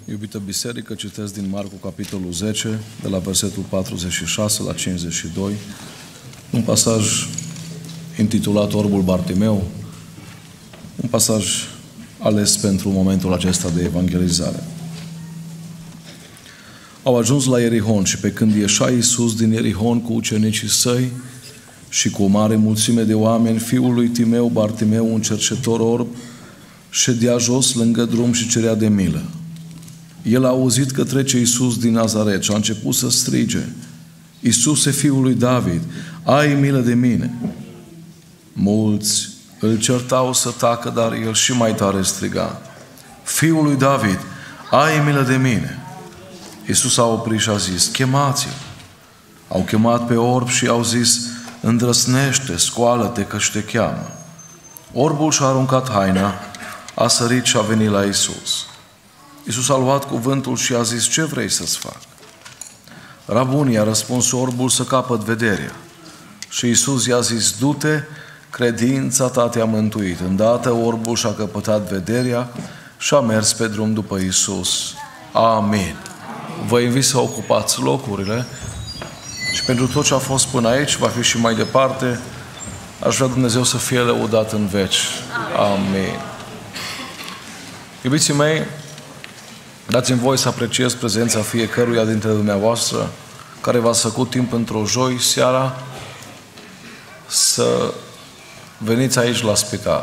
Iubită biserică, citesc din Marcu, capitolul 10, de la versetul 46 la 52, un pasaj intitulat Orbul Bartimeu, un pasaj ales pentru momentul acesta de evangelizare. Au ajuns la Ierihon și pe când ieșea Iisus din Ierihon cu ucenicii săi și cu o mare mulțime de oameni, fiul lui Timeu, Bartimeu, un cercetor orb, ședea jos lângă drum și cerea de milă. El a auzit că trece Iisus din Nazaret și a început să strige: Iisuse, fiul lui David, ai milă de mine! Mulți îl certau să tacă, dar el și mai tare striga: Fiul lui David, ai milă de mine! Iisus a oprit și a zis: chemați-l! Au chemat pe orb și au zis: îndrăsnește, scoală-te că te cheamă. Orbul și-a aruncat haina, a sărit și a venit la Iisus. Iisus a luat cuvântul și a zis: ce vrei să-ți fac? Rabuni, a răspuns orbul, să capăt vederea. Și Iisus i-a zis: du-te, credința ta te-a mântuit. Îndată orbul și-a căpătat vederea și a mers pe drum după Iisus. Amin. Vă invit să ocupați locurile și pentru tot ce a fost până aici, va fi și mai departe. Aș vrea Dumnezeu să fie lăudat în veci. Amin. Iubiții mei, dați-mi voie să apreciez prezența fiecăruia dintre dumneavoastră care v-ați făcut timp într-o joi seara să veniți aici la spital.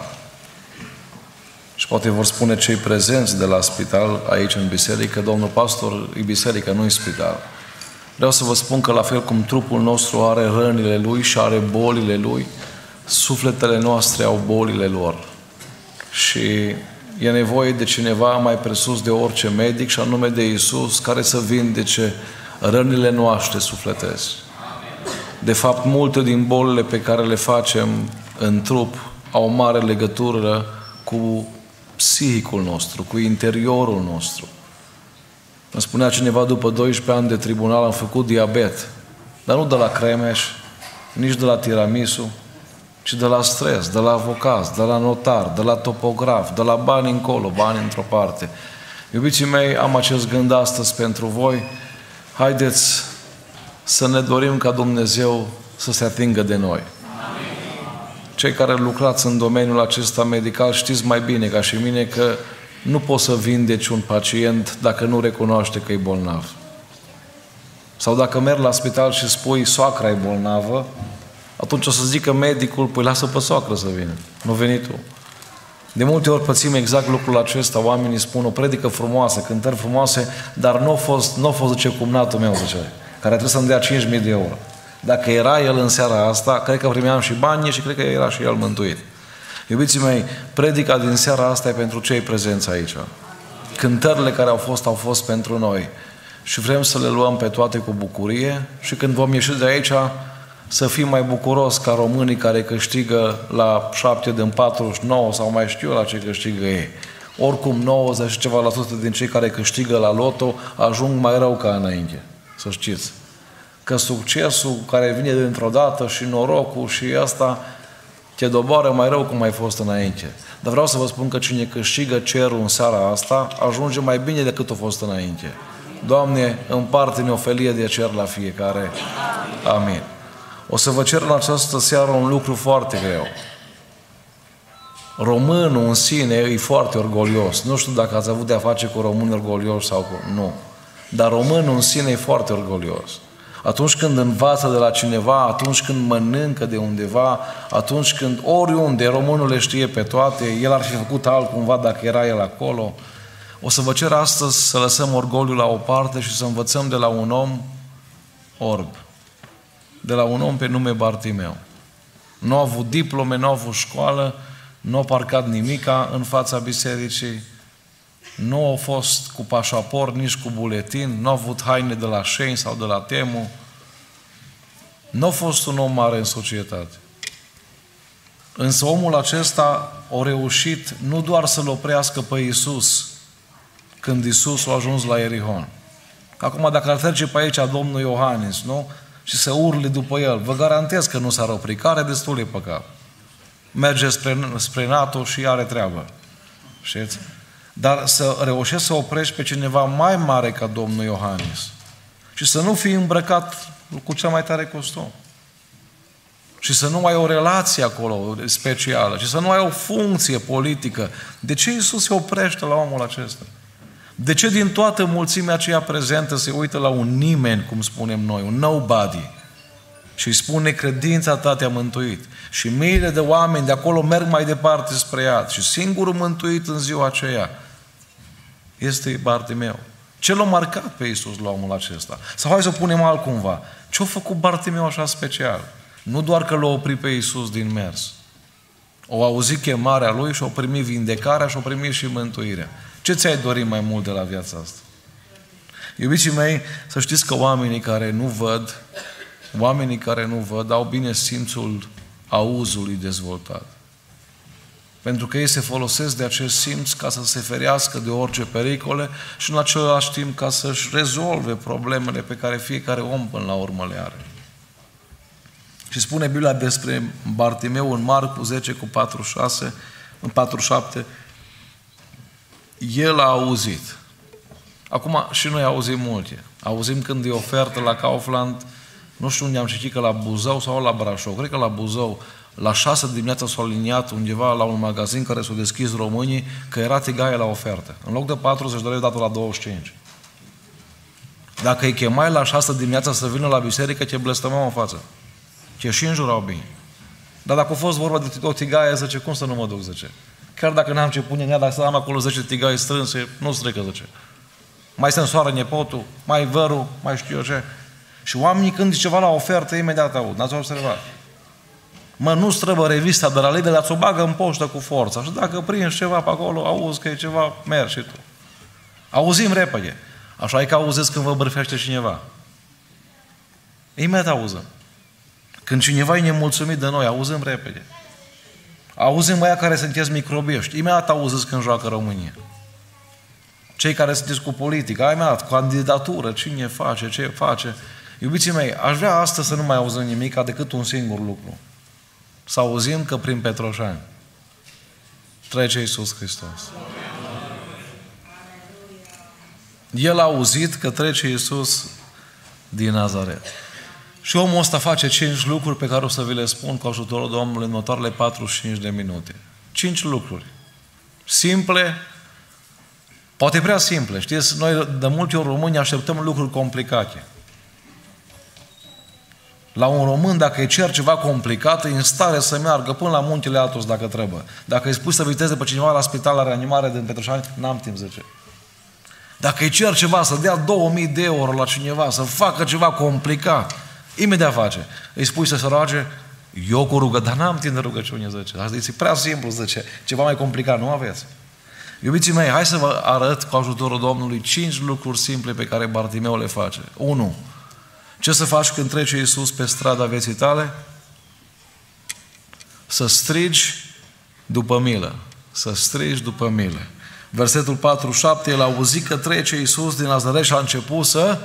Și poate vor spune cei prezenți de la spital aici în biserică: domnul pastor, e biserică, nu e spital. Vreau să vă spun că la fel cum trupul nostru are rănile lui și are bolile lui, sufletele noastre au bolile lor. Și e nevoie de cineva mai presus de orice medic, și anume de Iisus, care să vindece rănile noastre sufletești. De fapt, multe din bolile pe care le facem în trup au o mare legătură cu psihicul nostru, cu interiorul nostru. Îmi spunea cineva: după 12 ani de tribunal am făcut diabet, dar nu de la cremeș, nici de la tiramisu, ci de la stres, de la avocat, de la notar, de la topograf, de la bani încolo, bani într-o parte. Iubiții mei, am acest gând astăzi pentru voi. Haideți să ne dorim ca Dumnezeu să se atingă de noi. Cei care lucrați în domeniul acesta medical știți mai bine ca și mine că nu poți să vindeci un pacient dacă nu recunoaște că e bolnav. Sau dacă mergi la spital și spui: soacra e bolnavă, atunci o să zică medicul: păi lasă pe soacră să vină, nu veni tu. De multe ori pățim exact lucrul acesta. Oamenii spun o predică frumoasă, cântări frumoase, dar nu a fost, zice, cumnatul meu, zice, care trebuie să-mi dea 5.000 de euro. Dacă era el în seara asta, cred că primeam și banii și cred că era și el mântuit. Iubiții mei, predica din seara asta e pentru cei prezenți aici. Cântările care au fost pentru noi. Și vrem să le luăm pe toate cu bucurie și când vom ieși de aici să fim mai bucuros ca românii care câștigă la 7 din 49 sau mai știu la ce câștigă ei. Oricum 90 și ceva la sută din cei care câștigă la loto ajung mai rău ca înainte. Să știți. Că succesul care vine dintr-o dată și norocul și asta te doboară mai rău cum ai fost înainte. Dar vreau să vă spun că cine câștigă cerul în seara asta ajunge mai bine decât a fost înainte. Doamne, împarte-ne o felie de cer la fiecare. Amin. O să vă cer în această seară un lucru foarte greu. Românul în sine e foarte orgolios. Nu știu dacă ați avut de-a face cu români orgolioși sau cu... Nu. Dar românul în sine e foarte orgolios. Atunci când învață de la cineva, atunci când mănâncă de undeva, atunci când oriunde românul le știe pe toate, el ar fi făcut altcumva dacă era el acolo. O să vă cer astăzi să lăsăm orgoliul la o parte și să învățăm de la un om orb. De la un om pe nume Bartimeu. Nu a avut diplome, nu a avut școală, nu a parcat nimica în fața bisericii, nu a fost cu pașaport, nici cu buletin, nu a avut haine de la Shein sau de la Temu. Nu a fost un om mare în societate. Însă omul acesta a reușit nu doar să-l oprească pe Iisus când Iisus a ajuns la Ierihon. Acum, dacă ar trece pe aici Domnul Iohannis, nu? Și să urle după el, vă garantez că nu s-ar opri, că are destul de păcat. Merge spre NATO și are treabă. Știți? dar să reușești să oprești pe cineva mai mare ca Domnul Iohannis și să nu fii îmbrăcat cu cel mai tare costum și să nu ai o relație acolo specială și să nu ai o funcție politică. De ce Iisus se oprește la omul acesta? De ce din toată mulțimea aceea prezentă se uită la un nimeni, cum spunem noi, un nobody, și îi spune: credința ta te-a mântuit? Și miile de oameni de acolo merg mai departe spre iad și singurul mântuit în ziua aceea este Bartimeu. Ce l-a marcat pe Iisus la omul acesta? Sau hai să o punem altcumva. Ce-a făcut Bartimeu așa special? Nu doar că l-a oprit pe Iisus din mers. O auzit chemarea lui și o primit vindecarea și o primit și mântuirea. Ce ți-ai dorit mai mult de la viața asta? Iubiții mei, să știți că oamenii care nu văd au bine simțul auzului dezvoltat. Pentru că ei se folosesc de acest simț ca să se ferească de orice pericole și în același timp ca să-și rezolve problemele pe care fiecare om până la urmă le are. Și spune Biblia despre Bartimeu în Marcu 10:46, în 47, el a auzit. Acum și noi auzim multe. Auzim când e ofertă la Kaufland, nu știu unde am citit, că la Buzău sau la Brașov, cred că la Buzău, la 6 dimineața s-a aliniat undeva la un magazin care s-a deschis românii, că era tigaie la ofertă. În loc de 40 de lei, dat-o la 25. Dacă îi chemai la 6 dimineața să vină la biserică, te blăstămau în față. Te și înjurau bine. Dar dacă a fost vorba de o tigaie, zice, cum să nu mă duc, zice. Chiar dacă n-am ce pune în ea, dacă am acolo 10 tigaie strânse, nu strică, zice. Mai se însoară nepotul, mai vărul, mai știu eu ce. Și oamenii când ceva la ofertă, imediat aud. N-ați observat? Mă, nu străbă revista de la Lidl, dar ți-o bagă în poștă cu forța. Și dacă prinzi ceva pe acolo, auzi că e ceva, mergi și tu. Auzim repede. Așa e că auziți când vă bârfește cineva. Imediat auzăm. Când cineva e nemulțumit de noi, auzim repede. Auzim aia care sunteți microbiești. Imediat auziți când joacă România. Cei care sunteți cu politică, imediat, candidatură, cine face, ce face. Iubiții mei, aș vrea astăzi să nu mai auzim nimic decât un singur lucru. Să auzim că prin Petroșani trece Iisus Hristos. El a auzit că trece Iisus din Nazaret. Și omul ăsta face 5 lucruri pe care o să vi le spun cu ajutorul Domnului în următoarele 45 de minute. 5 lucruri. Simple, poate prea simple. Știți, noi de multe ori români așteptăm lucruri complicate. La un român, dacă îi cer ceva complicat, e în stare să meargă până la muntele Atos dacă trebuie. Dacă îi spui să viziteze pe cineva la spital la reanimare din Petroșani, n-am timp, zice. Dacă îi cer ceva, să dea 2000 de euro la cineva, să facă ceva complicat, imediat face. Îi spui să se roage, eu cu rugă, dar n-am timp de rugăciune, zice. Asta e prea simplu, zice. Ceva mai complicat, nu aveți. Iubiții mei, hai să vă arăt cu ajutorul Domnului 5 lucruri simple pe care Bartimeu le face. 1. Ce să faci când trece Iisus pe strada vieții tale? Să strigi după milă. Să strigi după milă. Versetul 47, el a auzit că trece Iisus din Nazaret și a început să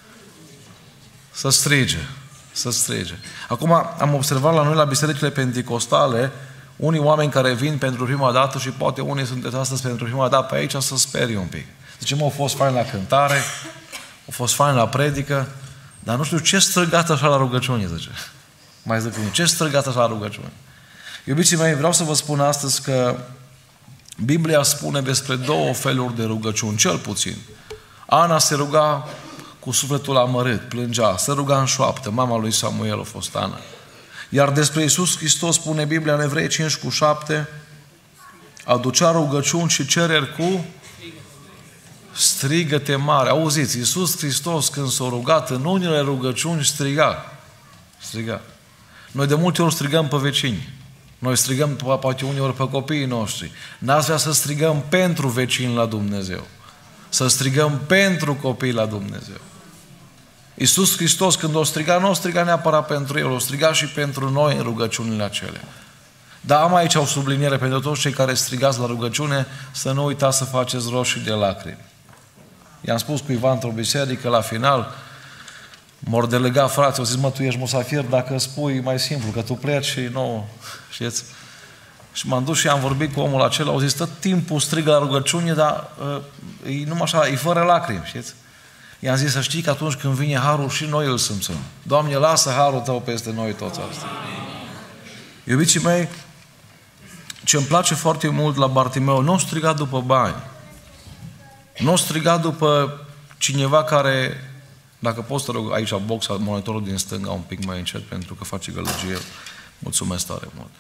strige. Să strige. Acum am observat la noi la bisericile penticostale unii oameni care vin pentru prima dată și poate unii sunteți astăzi pentru prima dată pe aici să sperie un pic. Zicem, au fost fain la cântare, au fost fain la predică, dar nu știu ce străgat așa la rugăciune, zice. Mai zic unii, ce străgat așa la rugăciune? Iubiții mei, vreau să vă spun astăzi că Biblia spune despre 2 feluri de rugăciuni, cel puțin. Ana se ruga cu sufletul amărât, plângea, se ruga în șoaptă, mama lui Samuel a fost Ana. Iar despre Iisus Hristos spune Biblia în Evrei 5:7, aducea rugăciuni și cereri cu strigăte mari. Auziți, Iisus Hristos când s-a rugat în unele rugăciuni striga. Noi de multe ori strigăm pe vecini. Noi strigăm poate uneori pe copiii noștri. N-ați vrea să strigăm pentru vecini la Dumnezeu. Să strigăm pentru copii la Dumnezeu. Iisus Hristos când o striga, nu o striga neapărat pentru El, o striga și pentru noi în rugăciunile acelea. Dar am aici o subliniere pentru toți cei care strigați la rugăciune, să nu uitați să faceți roșii de lacrimi. I-am spus cuiva într-o biserică, la final, m-au delegat frații, au zis, mă, tu ești musafir, dacă spui mai simplu, că tu pleci și nu, știți? Și m-am dus și am vorbit cu omul acela, au zis, tot timpul strigă la rugăciune, dar e numai așa, e fără lacrimi, știți? I-am zis să știi că atunci când vine harul și noi îl simțim. Doamne, lasă harul Tău peste noi toți asta. Iubiții mei, ce-mi place foarte mult la Bartimeu, nu a strigat după bani. Nu a strigat după cineva care, dacă poți să rog aici boxa, monitorul din stânga un pic mai încet, pentru că face gălăgie. Mulțumesc tare mult.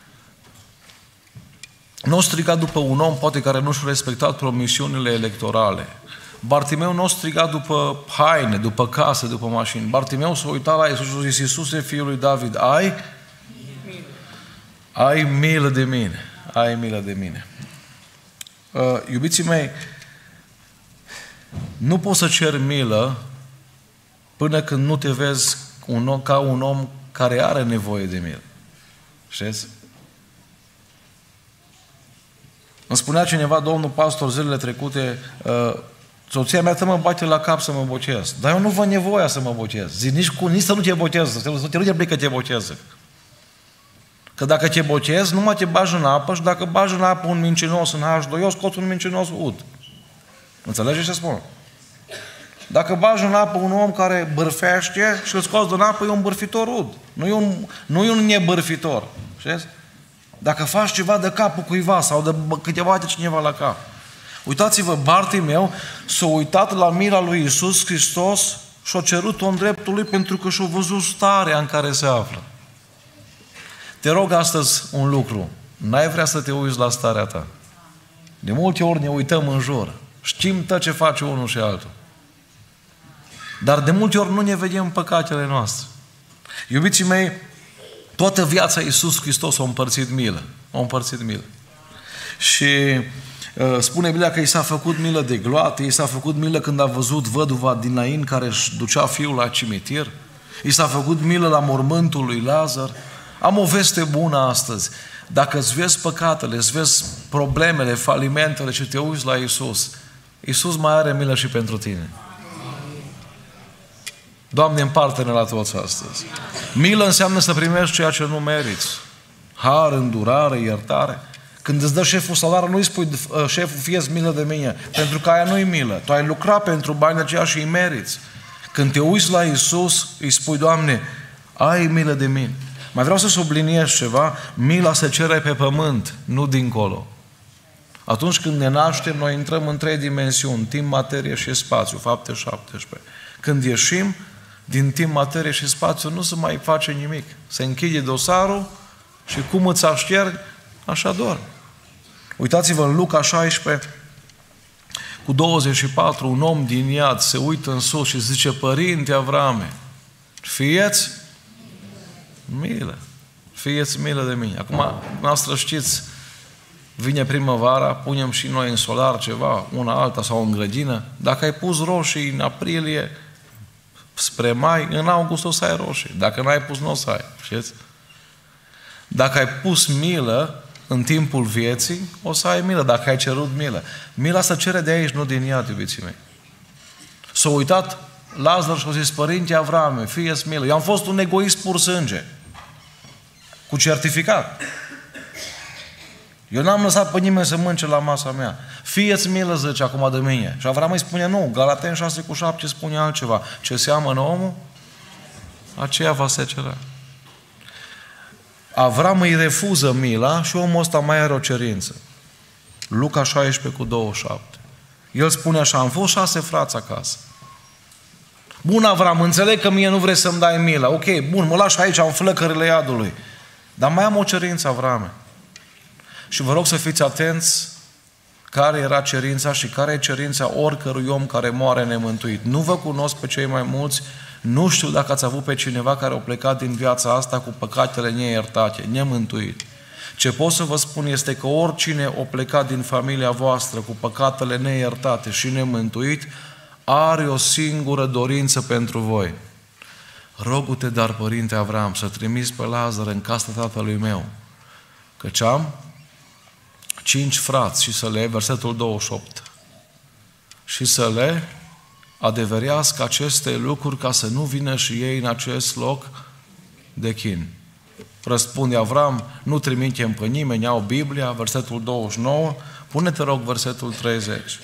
Nu a strigat după un om, poate, care nu și-a respectat promisiunile electorale. Bartimeu nu a strigat după haine, după case, după mașini. Bartimeu s-a uitat la Iisus și a zis, Iisuse, Fiul lui David, ai milă de mine. Ai milă de mine. Iubiții mei, nu poți să ceri milă până când nu te vezi ca un om care are nevoie de milă. Știți? Îmi spunea cineva, domnul pastor, zilele trecute, soția mea mă bate la cap să mă botez. Dar eu nu văd nevoia să mă botez. Zic, nici să nu te botez, să te nu te te botez. Că dacă te botezi, numai te bagi în apă și dacă bagi în apă un mincinos în H2O, scoți un mincinos ud. Înțelegeți ce spun? Dacă bagi în apă un om care bârfește și îl scoți din apă, e un bârfitor ud. Nu e un nebârfitor. Știți? Dacă faci ceva de capul cuiva sau de câteva de cineva la cap. Uitați-vă, Bartimeu s-a uitat la mila lui Iisus Hristos și a cerut-o în dreptul lui pentru că și-a văzut starea în care se află. Te rog astăzi un lucru. N-ai vrea să te uiți la starea ta. De multe ori ne uităm în jur. Știm tot ce face unul și altul. Dar de multe ori nu ne vedem păcatele noastre. Iubiții mei, toată viața Iisus Hristos a împărțit milă. A împărțit milă. Și spune Biblia că i s-a făcut milă de gloate, i s-a făcut milă când a văzut văduva din Nain care își ducea fiul la cimitir, i s-a făcut milă la mormântul lui Lazar. Am o veste bună astăzi. Dacă îți vezi păcatele, îți vezi problemele, falimentele și te uiți la Iisus, Iisus mai are milă și pentru tine. Doamne, împarte-ne la toți astăzi. Milă înseamnă să primești ceea ce nu meriți. Har, îndurare, iertare. Când îți dă șeful salariul, nu îi spui, șeful, fie-ți milă de mine, pentru că aia nu-i milă. Tu ai lucrat pentru banii aceia și îi meriți. Când te uiți la Iisus, îi spui, Doamne, ai milă de mine. Mai vreau să subliniez ceva, mila se cere pe pământ, nu dincolo. Atunci când ne naștem, noi intrăm în 3 dimensiuni, timp, materie și spațiu, Fapte 17. Când ieșim din timp, materie și spațiu, nu se mai face nimic. Se închide dosarul și cum îți aștergi, așa doar. Uitați-vă în Luca 16, cu 24, un om din iad se uită în sus și zice, Părinte Avrame, fieți milă. Fieți milă de mine. Acum, noastră știți, vine primăvara, punem și noi în solar ceva, una alta sau în grădină. Dacă ai pus roșii în aprilie, spre mai, în august o să ai roșii. Dacă n-ai pus, nu o să ai. Știți? Dacă ai pus milă în timpul vieții, o să ai milă. Dacă ai cerut milă. Mila se cere de aici, nu din iad, iubiții mei. S-a uitat Lazar și a zis, Părinte Avrame, fie-ți milă. Eu am fost un egoist pur sânge. Cu certificat. Eu n-am lăsat pe nimeni să mănânce la masa mea. Fie-ți milă, zice acum de mine. Și Avram îi spune, nu, Galateni 6:7 spune altceva. Ce seamănă omul, aceea va secera. Avram îi refuză mila și omul ăsta mai are o cerință. Luca 16:27. El spune așa, am fost 6 frați acasă. Bun, Avram, înțeleg că mie nu vrei să-mi dai mila. Ok, bun, mă lași aici în flăcările iadului. Dar mai am o cerință, Avrame. Și vă rog să fiți atenți care era cerința și care e cerința oricărui om care moare nemântuit. Nu vă cunosc pe cei mai mulți, nu știu dacă ați avut pe cineva care a plecat din viața asta cu păcatele neiertate, nemântuit. Ce pot să vă spun este că oricine a plecat din familia voastră cu păcatele neiertate și nemântuit, are o singură dorință pentru voi. Rogu-te, dar, Părinte Avram, să trimiți pe Lazar în casa tatălui meu, căci am 5 frați și să le, versetul 28, și să le adeverească aceste lucruri ca să nu vină și ei în acest loc de chin. Răspunde Avram, nu trimitem pe nimeni, iau Biblia, versetul 29, pune-te rog versetul 30.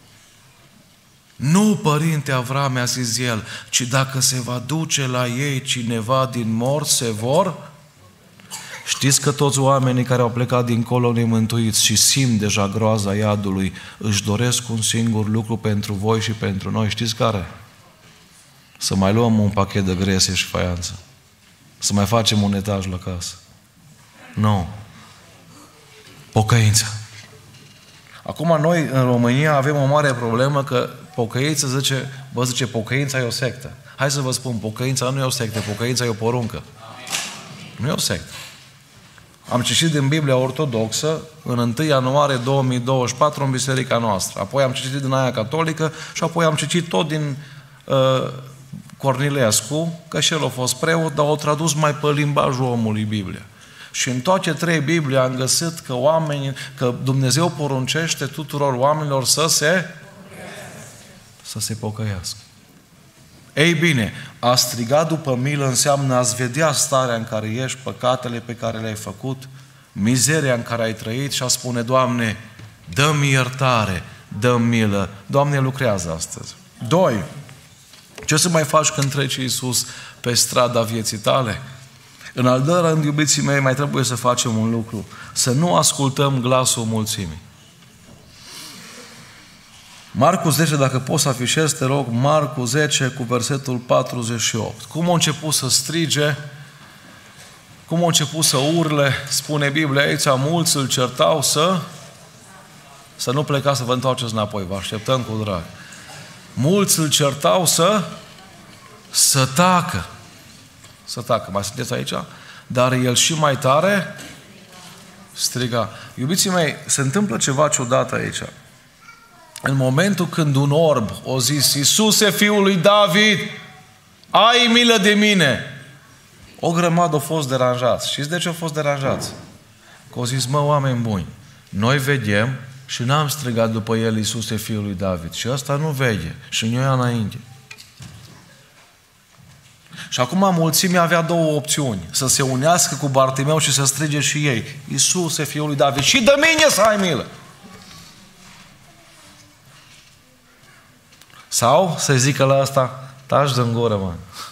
Nu, părinte Avram, mi-a zis el, ci dacă se va duce la ei cineva din morți, se vor... Știți că toți oamenii care au plecat dincolo nemântuiți și simt deja groaza iadului, își doresc un singur lucru pentru voi și pentru noi. Știți care? Să mai luăm un pachet de grese și faianță. Să mai facem un etaj la casă. Nu. Pocăință. Acum noi în România avem o mare problemă că pocăința zice pocăința e o sectă. Hai să vă spun, pocăința nu e o sectă, pocăința e o poruncă. Nu e o sectă. Am citit din Biblia Ortodoxă în 1 ianuarie 2024 în biserica noastră. Apoi am citit din aia catolică și apoi am citit tot din Cornilescu, că și el a fost preot, dar o tradus mai pe limbajul omului Biblia. Și în toate trei Biblii am găsit că Dumnezeu poruncește tuturor oamenilor să se pocăiască. Ei bine, a striga după milă înseamnă a-ți vedea starea în care ești, păcatele pe care le-ai făcut, mizeria în care ai trăit și a spune, Doamne, dă-mi iertare, dă-mi milă. Doamne, lucrează astăzi. 2. Ce să mai faci când trece Iisus pe strada vieții tale? În al doilea rând, iubiții mei, mai trebuie să facem un lucru. Să nu ascultăm glasul mulțimii. Marcu 10, dacă poți să afișezi, te rog, Marcu 10 cu versetul 48. Cum a început să strige, cum a început să urle, spune Biblia aici, mulți îl certau să nu plecați să vă întoarceți înapoi, vă așteptăm cu drag. Mulți îl certau să tacă. Să tacă. Mai sunteți aici? Dar el și mai tare striga. Iubiții mei, se întâmplă ceva ciudat aici. În momentul când un orb o zis, Iisuse, Fiul lui David, ai milă de mine, o grămadă au fost deranjați. Știți de ce au fost deranjați? Că au zis, mă, oameni buni, noi vedem și n-am strigat după el, Iisuse, Fiul lui David. Și ăsta nu vede și nu ia înainte. Și acum mulțimea avea două opțiuni. Să se unească cu Bartimeu și să strige și ei, Iisuse, Fiul lui David, și de mine să ai milă. Sau să-i zică la asta, taci din gură, mă.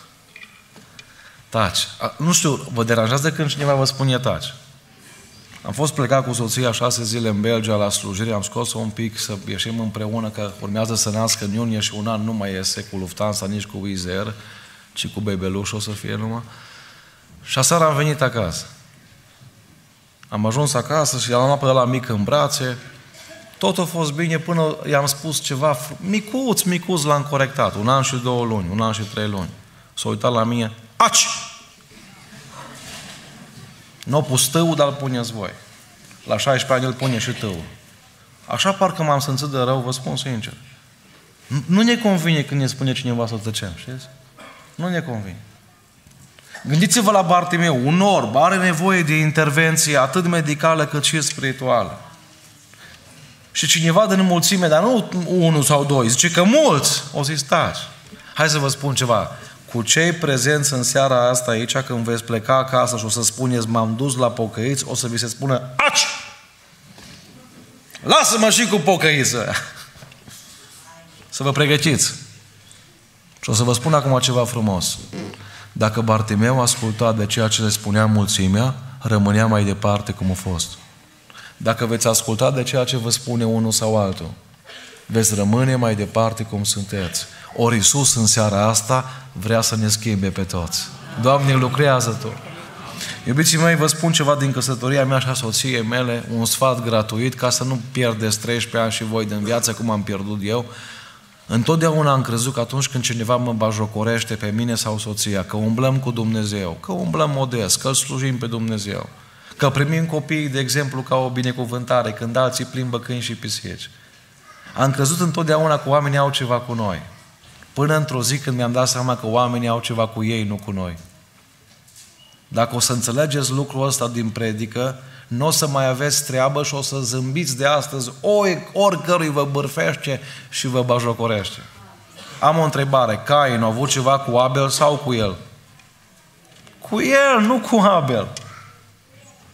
Taci. Nu știu, vă deranjează când cineva vă spune taci? Am fost plecat cu soția 6 zile în Belgia la slujire, am scos-o un pic să ieșim împreună, că urmează să nască în iunie și un an nu mai iese cu Lufthansa, nici cu Wizz Air, ci cu bebeluș o să fie numai. Și aseară am venit acasă. Am ajuns acasă și l-am luat pe ăla mic în brațe. Tot a fost bine până i-am spus ceva micuț l-am corectat. 1 an și 2 luni, 1 an și 3 luni. S-a uitat la mine, aci! Nu a pus tău, dar îl puneți voi. La 16 ani îl pune și tău. Așa parcă m-am simțit de rău, vă spun sincer. Nu ne convine când ne spune cineva să tăcem, știți? Nu ne convine. Gândiți-vă la Bartimeu, un orb are nevoie de intervenție atât medicală cât și spirituală. Și cineva din mulțime, dar nu 1 sau 2, zice că mulți, o zis, taci. Hai să vă spun ceva. Cu cei prezenți în seara asta aici, când veți pleca acasă și o să spuneți, m-am dus la pocăiți, o să vi se spună, aci! Lasă-mă și cu pocăiță! Să vă pregătiți. Și o să vă spun acum ceva frumos. Dacă Bartimeu asculta de ceea ce le spunea mulțimea, rămânea mai departe cum a fost. Dacă veți asculta de ceea ce vă spune unul sau altul, veți rămâne mai departe cum sunteți. Ori Iisus în seara asta vrea să ne schimbe pe toți. Doamne, lucrează Tu. Iubiții mei, vă spun ceva din căsătoria mea și a soției mele, un sfat gratuit, ca să nu pierdeți 13 ani și voi din viață, cum am pierdut eu. Întotdeauna am crezut că atunci când cineva mă bajocorește pe mine sau soția, că umblăm cu Dumnezeu, că umblăm modest, că îl slujim pe Dumnezeu, că primim copiii, de exemplu, ca o binecuvântare, când alții plimbă câini și pisici. Am crezut întotdeauna că oamenii au ceva cu noi. Până într-o zi când mi-am dat seama că oamenii au ceva cu ei, nu cu noi. Dacă o să înțelegeți lucrul ăsta din predică, nu o să mai aveți treabă și o să zâmbiți de astăzi oricărui vă bârfește și vă bajocorește. Am o întrebare. Cain a avut ceva cu Abel sau cu el? Cu el, nu cu Abel.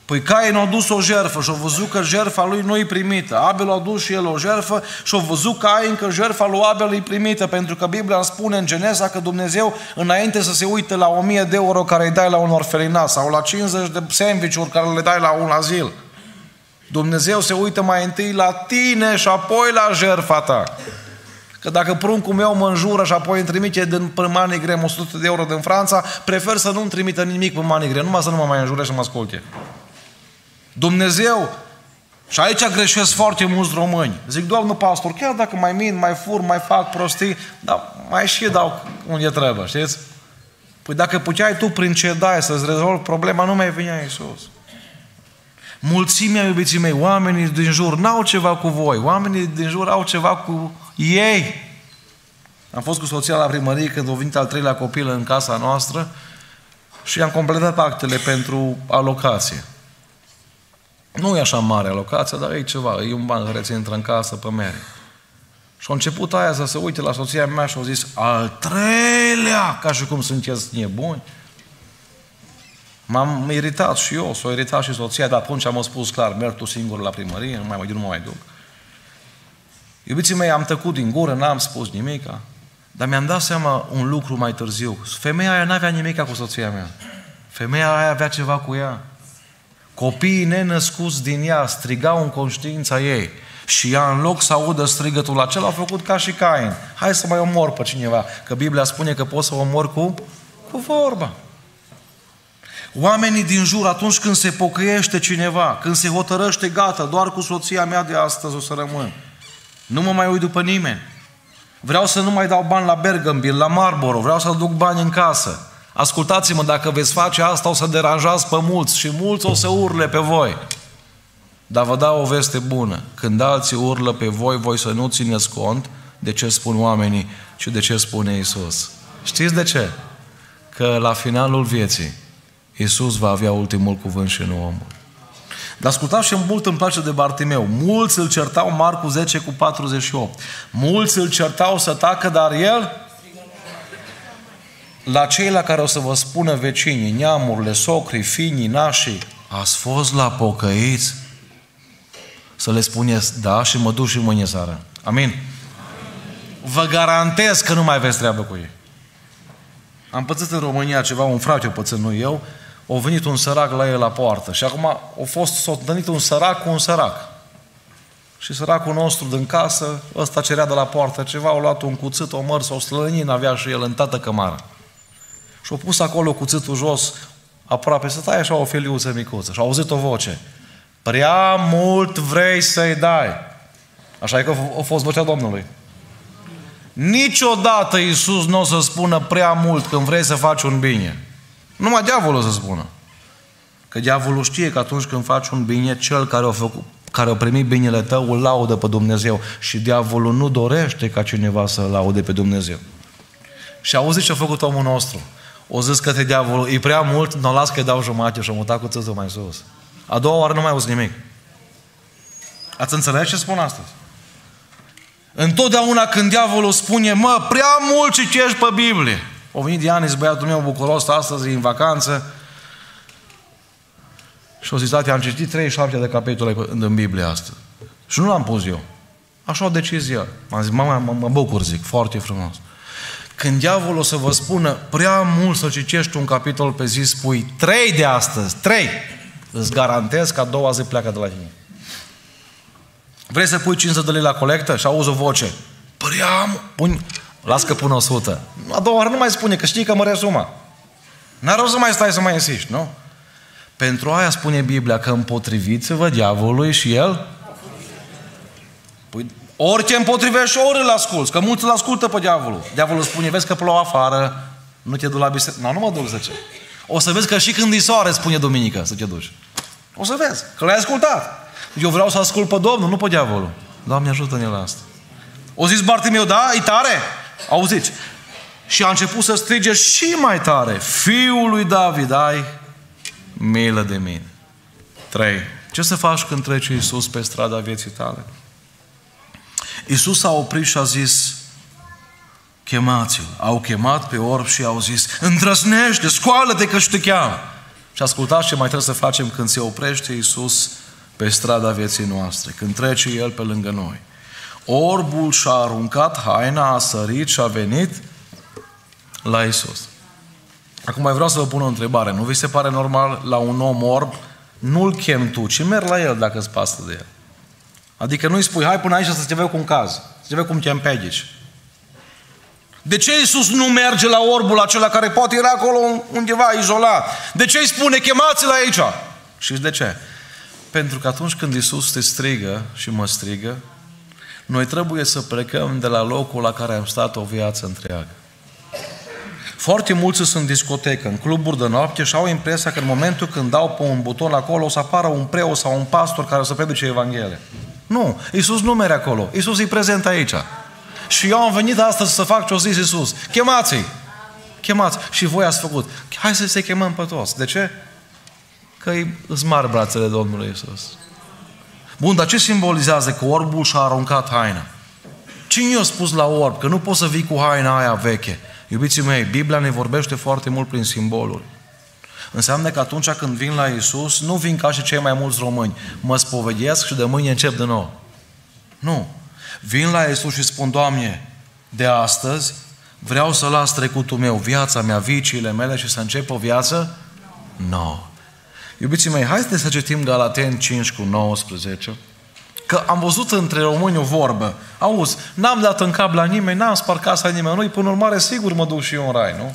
Păi Cain a dus o jertfă și a văzut că jertfa lui nu-i primită. Abel a dus și el o jertfă și a văzut Cain că jertfa lui Abel e primită, pentru că Biblia îmi spune în Geneza că Dumnezeu, înainte să se uite la 1000 de euro care îi dai la un orfelinat sau la 50 de sandwich-uri care le dai la un azil, Dumnezeu se uită mai întâi la tine și apoi la jertfa ta. Că dacă pruncul meu mă înjură și apoi îmi trimite din Manigrem 100 de euro din Franța, prefer să nu-mi trimită nimic pe Manigrem, numai să nu mă mai înjure și să mă asculte. Dumnezeu, și aici greșesc foarte mulți români. Zic, Doamnă pastor, chiar dacă mai mint, mai fur, mai fac prostii, dar mai și dau unde trebuie, știți? Păi dacă puteai tu prin ce dai să-ți rezolvi problema, nu mai venea Iisus. Mulțimea, iubiții mei, oamenii din jur n-au ceva cu voi, oamenii din jur au ceva cu ei. Am fost cu soția la primărie când a venit al 3-lea copil în casa noastră și am completat actele pentru alocație. Nu e așa mare alocația, dar e ceva, e un ban care ți intră în casă pe mere. Și a început aia să se uite la soția mea și a zis, al 3-lea, ca și cum sunteți nebuni. M-am iritat și eu, s-a iritat și soția, dar atunci am spus clar, merg tu singur la primărie, nu mă mai duc. Iubiții mei, am tăcut din gură, n-am spus nimica, dar mi-am dat seama un lucru mai târziu. Femeia aia n-avea nimica cu soția mea. Femeia aia avea ceva cu ea. Copiii nenăscuți din ea strigau în conștiința ei și ea, în loc să audă strigătul acela, a făcut ca și Cain. Hai să mai omor pe cineva, că Biblia spune că poți să omori cu vorba. Oamenii din jur, atunci când se pocăiește cineva, când se hotărăște, gata, doar cu soția mea de astăzi o să rămân. Nu mă mai uit după nimeni. Vreau să nu mai dau bani la Bergenbill, la Marlboro, vreau să duc bani în casă. Ascultați-mă, dacă veți face asta, o să deranjați pe mulți și mulți o să urle pe voi. Dar vă dau o veste bună. Când alții urlă pe voi, voi să nu țineți cont de ce spun oamenii, ci de ce spune Iisus. Știți de ce? Că la finalul vieții Iisus va avea ultimul cuvânt și nu omul. Dar ascultați ce mult îmi place de Bartimeu. Mulți îl certau, Marcu 10:48. Mulți îl certau să tacă, dar el... La cei la care o să vă spună vecinii, neamurile, socrii, fiii, nașii, ați fost la pocăiți? Să le spuneți, da, și mă duc și mâine seară. Amin? Vă garantez că nu mai aveți treabă cu ei. Am pățit în România ceva, un frate o pățit, nu eu, a venit un sărac la el la poartă și acum s-a întâlnit un sărac cu un sărac. Și săracul nostru din casă, ăsta cerea de la poartă ceva, a luat un cuțit, o măr, o slănit, n-avea și el în toată cămara. Și-a pus acolo cuțitul jos, aproape, să tai așa o feliuță micuță. Și a auzit o voce. Prea mult vrei să-i dai. Așa e că a fost vocea Domnului. Niciodată Iisus nu o să spună prea mult când vrei să faci un bine. Numai diavolul o să spună. Că diavolul știe că atunci când faci un bine, cel care a primit binele tău îl laudă pe Dumnezeu. Și diavolul nu dorește ca cineva să laude pe Dumnezeu. Și auziți ce a făcut omul nostru. O zis către diavolul, e prea mult, nu las că-i dau jumate și o mutat cu țâțul mai sus. A doua oară nu mai auzi nimic. Ați înțeles ce spun astăzi? Întotdeauna când diavolul spune, mă, prea mult citești pe Biblie. O venit Ianis, băiatul meu bucuros, astăzi e în vacanță. Și o zis, tati, am citit 37 de capitole în Biblie astăzi. Și nu l-am pus eu. Așa o decizie. M-am zis, mă bucur, zic, foarte frumos. Când diavolul o să vă spună prea mult să citești un capitol pe zi, spui 3 de astăzi, 3. Îți garantez că a doua zi pleacă de la tine. Vrei să pui 500 de lei la colectă și auzi o voce. Prea mult. Las că pun 100. A doua oară nu mai spune, că știi că mă resuma. N-ar rost să mai stai să mai insiști, nu? Pentru aia spune Biblia că împotriviți-vă diavolului și el. Păi, ori te împotrivești, ori îl asculți, că mulți îl ascultă pe diavolul. Diavolul spune, vezi că plouă afară, nu te duci la biserică. Nu mă duc, zice. O să vezi că și când e soare, spune duminică, să te duci. O să vezi, că l-ai ascultat. Eu vreau să ascult pe Domnul, nu pe diavolul. Doamne, ajută-ne la asta. O zis Bartimeu, da, e tare? Auziți? Și a început să strige și mai tare. Fiul lui David, ai milă de mine. 3. Ce să faci când trece Iisus pe strada vieții tale? Iisus s-a oprit și a zis, chemați-l. Au chemat pe orb și au zis, îndrăznește, scoală-te că și te cheamă. Și Și ascultați ce mai trebuie să facem când se oprește Iisus pe strada vieții noastre, când trece El pe lângă noi. Orbul și-a aruncat haina, a sărit și a venit la Iisus. Acum mai vreau să vă pun o întrebare. Nu vi se pare normal la un om orb, nu-l chem tu, ci mergi la el dacă îți pasă de el. Adică nu-i spui, hai până aici să te vezi cum caz, să te vezi cum te împedici. De ce Iisus nu merge la orbul acela care poate era acolo undeva izolat? De ce îi spune, chemați-l aici? Și de ce? Pentru că atunci când Iisus te strigă și mă strigă, noi trebuie să plecăm de la locul la care am stat o viață întreagă. Foarte mulți sunt în discotecă, în cluburi de noapte și au impresia că în momentul când dau pe un buton acolo o să apară un preot sau un pastor care o să predice Evanghelia. Nu, Iisus nu merge acolo. Iisus e prezent aici. Și eu am venit astăzi să fac ce-o zis Iisus. Chemați-i! Chemați! Și voi ați făcut. Hai să-i chemăm pe toți. De ce? Că îți mari brațele Domnului Iisus. Bun, dar ce simbolizează că orbul și-a aruncat haina? Cine i-a spus la orb că nu poți să vii cu haina aia veche? Iubiții mei, Biblia ne vorbește foarte mult prin simboluri. Înseamnă că atunci când vin la Iisus, nu vin ca și cei mai mulți români. Mă spovedesc și de mâine încep de nou. Nu. Vin la Iisus și spun, Doamne, de astăzi vreau să las trecutul meu, viața mea, viciile mele și să încep o viață nouă. Iubiții mei, haideți să citim Galateni 5:19. Că am văzut între români o vorbă. Auzi, n-am dat în cap la nimeni, n-am spart casa nimănui, până urmare sigur mă duc și eu în rai, nu?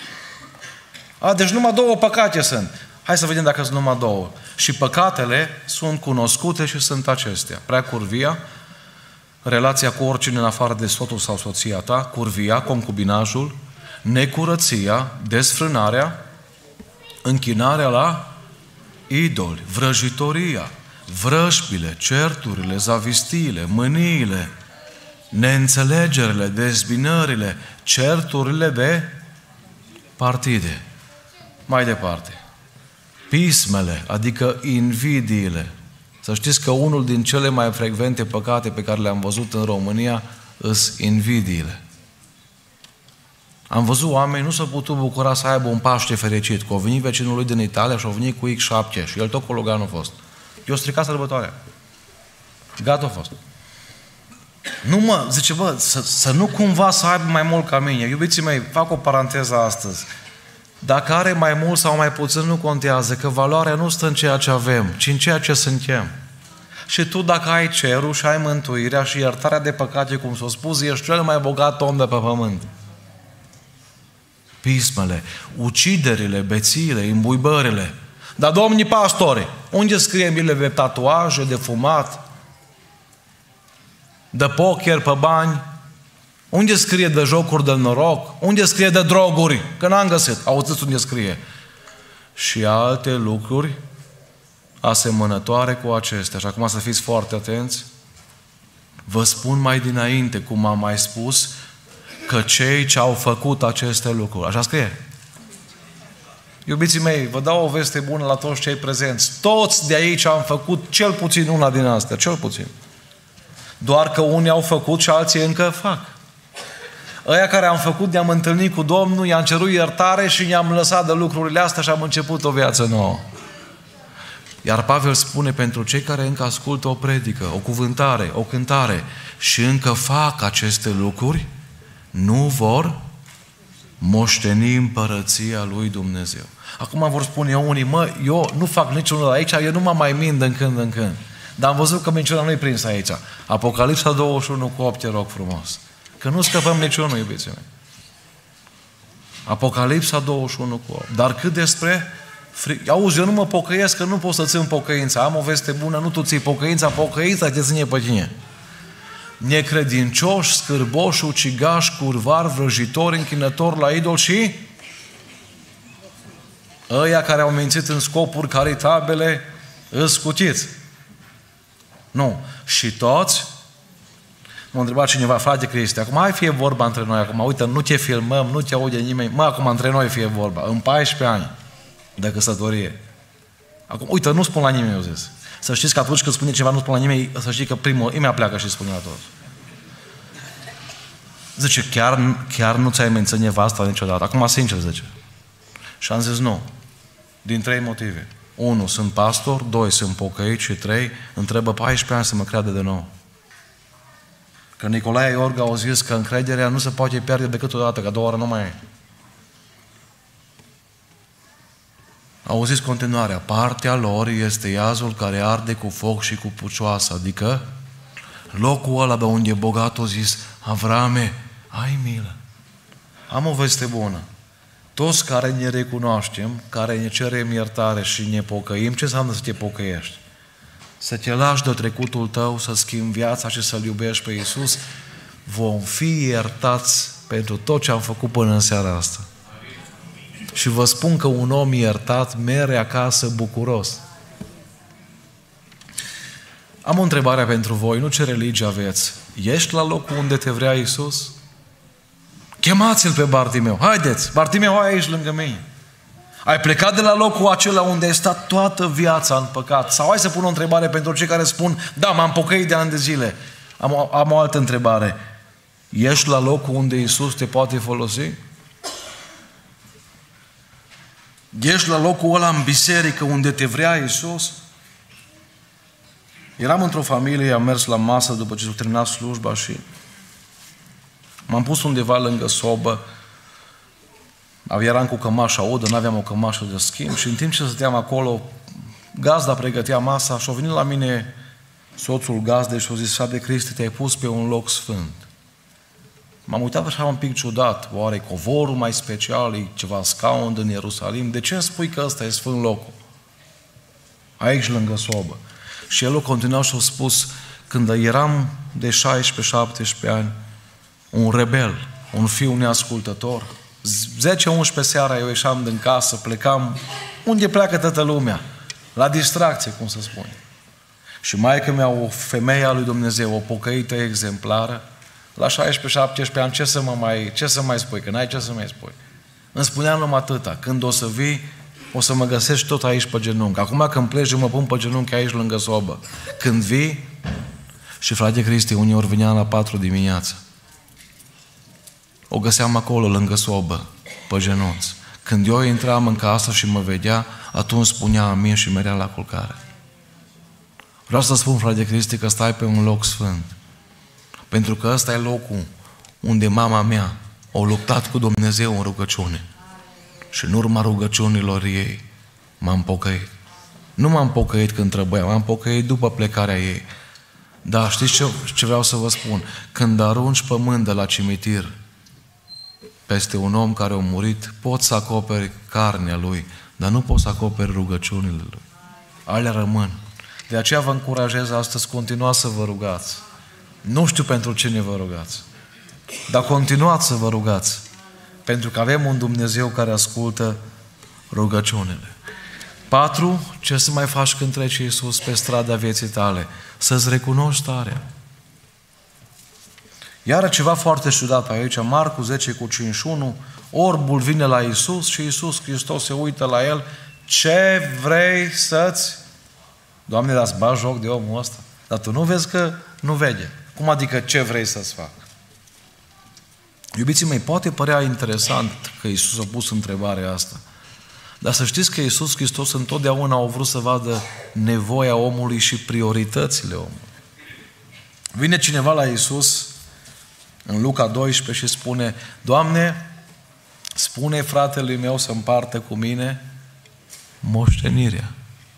Deci numai 2 păcate sunt. Hai să vedem dacă sunt numai 2. Și păcatele sunt cunoscute și sunt acestea. Prea curvia, relația cu oricine în afară de soțul sau soția ta, curvia, concubinajul, necurăția, desfrânarea, închinarea la idoli, vrăjitoria, vrășbile, certurile, zavistiile, mâniile, neînțelegerile, dezbinările, certurile de partide. Mai departe. Pismele, adică invidiile. Să știți că unul din cele mai frecvente păcate pe care le-am văzut în România sunt invidiile. Am văzut oameni, nu s-au putut bucura să aibă un Paște fericit, că au venit vecinul lui din Italia și au venit cu X7 și el tot cu Logan a fost. Eu stricat sărbătoarea. Gata a fost. Nu mă, zice, să nu cumva să aibă mai mult ca mine. Iubiții mei, fac o paranteză astăzi. Dacă are mai mult sau mai puțin, nu contează, că valoarea nu stă în ceea ce avem, ci în ceea ce suntem. Și tu, dacă ai cerul și ai mântuirea și iertarea de păcate, cum s-a spus, ești cel mai bogat om de pe pământ. Pismele, uciderile, bețiile, imbuibările. Dar, domnii pastori, unde scrie bile de tatuaje, de fumat, de poker pe bani? Unde scrie de jocuri de noroc? Unde scrie de droguri? Că n-am găsit. Auziți unde scrie? Și alte lucruri asemănătoare cu acestea. Și acum să fiți foarte atenți. Vă spun mai dinainte, cum am mai spus, că cei ce au făcut aceste lucruri. Așa scrie. Iubiții mei, vă dau o veste bună la toți cei prezenți. Toți de aici am făcut cel puțin una din astea. Cel puțin. Doar că unii au făcut și alții încă fac. Ăia care am făcut, ne-am întâlnit cu Domnul, i-am cerut iertare și ne-am lăsat de lucrurile astea și am început o viață nouă. Iar Pavel spune, pentru cei care încă ascultă o predică, o cuvântare, o cântare și încă fac aceste lucruri, nu vor moșteni împărăția lui Dumnezeu. Acum vor spune unii, eu nu fac niciunul aici, eu nu mă mai mint din când în când. Dar am văzut că minciuna nu-i prins aici. Apocalipsa 21:8, te rog frumos. Că nu scăpăm niciunul, iubiții mei. Apocalipsa 21:8. Dar cât despre... Auzi, eu nu mă pocăiesc, că nu pot să țin pocăința. Am o veste bună, nu tu ții pocăința, pocăința te ține pe tine. Necredincioși, scârboși, ucigași, curvari, vrăjitori, închinători la idol și ăia care au mințit în scopuri caritabile, îs scutiți. Nu. Și toți, m-a întrebat cineva, frate Cristi, acum hai fie vorba între noi, acum, uite, nu te filmăm, nu te aude nimeni, acum între noi fie vorba, în 14 ani de căsătorie. Acum, uite, nu spun la nimeni, eu zis. Să știți că atunci când spune ceva, nu spun la nimeni, să știți că primul, imediat pleacă și spune la toți. Zice, chiar nu ți-ai menționat nevasta niciodată. Acum, sincer, zice. Și am zis, nu. Din 3 motive. 1. Sunt pastor, 2. Sunt pocăit și 3. Întrebă 14 ani să mă creadă de nou. Că Nicolae Iorga au zis că încrederea nu se poate pierde decât o dată, că a doua oară nu mai e. Auziți continuarea. Partea lor este iazul care arde cu foc și cu pucioasă, adică locul ăla de unde e bogat, o zis, Avrame, ai milă. Am o veste bună. Toți care ne recunoaștem, care ne cerem iertare și ne pocăim, ce înseamnă să te pocăiești? Să te lași de trecutul tău, să schimbi viața și să-L iubești pe Iisus, vom fi iertați pentru tot ce am făcut până în seara asta. Și vă spun că un om iertat mere acasă bucuros. Am o întrebare pentru voi, nu ce religie aveți. Ești la locul unde te vrea Iisus? Chemați-l pe Bartimeu. Haideți, Bartimeu, hai aici lângă mine. Ai plecat de la locul acela unde ai stat toată viața în păcat? Sau hai să pun o întrebare pentru cei care spun, da, m-am pocăit de ani de zile. Am o altă întrebare. Ești la locul unde Iisus te poate folosi? Ești la locul ăla în biserică unde te vrea Iisus? Eram într-o familie, am mers la masă după ce s-a terminat slujba și m-am pus undeva lângă sobă. Eram cu cămașa udă, n-aveam o cămașă de schimb și în timp ce stăteam acolo, gazda pregătea masa și a venit la mine soțul gazdei și a zis, Frate Cristi, te-ai pus pe un loc sfânt. M-am uitat așa un pic ciudat, oare covorul mai special, e ceva scaun din Ierusalim? De ce îmi spui că ăsta e sfânt locul? Aici lângă sobă. Și el a continuat și a spus, când eram de 16-17 ani, un rebel, un fiu neascultător, 10-11 seara eu ieșeam din casă, plecam unde pleacă toată lumea, la distracție, cum să spun. Și maică-mea, o femeie a lui Dumnezeu, o pocăită exemplară, la 16-17 ani, ce să mai spui? Că n-ai ce să mai spui. Îmi spuneam numai atâta, când o să vii, o să mă găsești tot aici pe genunchi. Acum când pleci, eu mă pun pe genunchi aici lângă sobă. Când vii, și frate Cristi, uneori veneam la 4 dimineața. O găseam acolo lângă sobă, pe genunchi. Când eu intram în casă și mă vedea, atunci spunea amin și merea la culcare. Vreau să spun, frate Cristi, că stai pe un loc sfânt. Pentru că ăsta e locul unde mama mea a luptat cu Dumnezeu în rugăciune. Și în urma rugăciunilor ei m-am pocăit. Nu m-am pocăit când trebuia, m-am pocăit după plecarea ei. Dar știți ce vreau să vă spun? Când arunci pământ de la cimitir peste un om care a murit, poți să acoperi carnea lui, dar nu poți să acoperi rugăciunile lui. Alea rămân. De aceea vă încurajez astăzi, continuați să vă rugați. Nu știu pentru cine vă rugați, dar continuați să vă rugați, pentru că avem un Dumnezeu care ascultă rugăciunile. 4. Ce să mai faci când trece Iisus pe strada vieții tale? Să-ți recunoști starea. Iar ceva foarte ciudat aici, Marcu 10:51, orbul vine la Iisus și Iisus Hristos se uită la el, ce vrei să-ți... Doamne, dar-ți bagi joc de omul ăsta? Dar tu nu vezi că nu vede. Cum adică ce vrei să-ți fac? Iubiții mei, poate părea interesant că Iisus a pus întrebarea asta, dar să știți că Iisus Hristos întotdeauna a vrut să vadă nevoia omului și prioritățile omului. Vine cineva la Iisus în Luca 12 și spune, Doamne, spune fratelui meu să împartă cu mine moștenirea.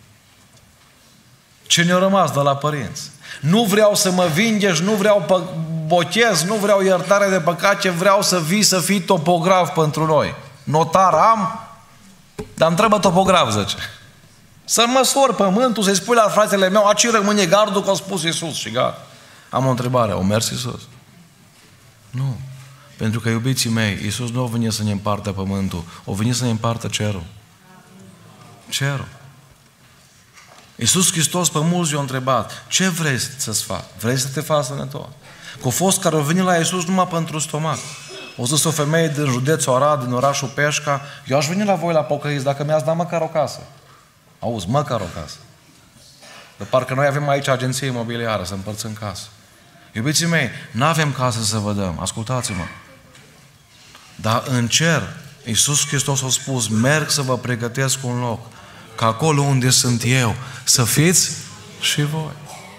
Ce ne-a rămas de la părinți? Nu vreau să mă vindești, nu vreau botez, nu vreau iertare de păcat, vreau să vii să fii topograf pentru noi. Notar am, dar îmi trebuie topograf, zice. Să măsori pământul, să-i spui la fratele meu, aici rămâne gardul că a spus Iisus și gata. Am o întrebare, o mers Iisus? Nu. Pentru că, iubiții mei, Iisus nu a venit să ne împartă pământul, a venit să ne împartă cerul. Cerul. Iisus Hristos pe mulți i-a întrebat, ce vrei să-ți fac? Vrei să te faci sănătos? Că au fost care au venit la Iisus numai pentru stomac. O zis o femeie din județul Arad, din orașul Peșca, eu aș veni la voi la pocăiți dacă mi-ați dat măcar o casă. Auzi, măcar o casă. De parcă noi avem aici agenție imobiliară, să împărțim casă. Iubiții mei, n-avem casă să vă dăm, ascultați-mă. Dar în cer, Iisus Hristos a spus, merg să vă pregătesc un loc. Că acolo unde sunt eu, să fiți și voi.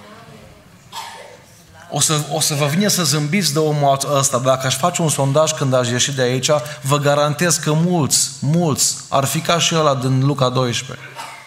O să vă vine să zâmbiți de omul ăsta. Dacă aș face un sondaj când aș ieși de aici, vă garantez că mulți ar fi ca și ăla din Luca 12.